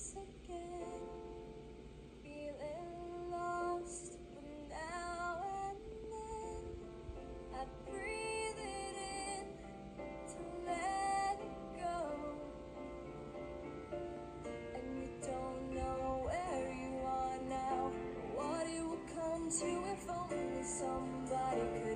once again, feeling lost, but now and then I breathe it in to let it go. And you don't know where you are now, what it will come to if only somebody could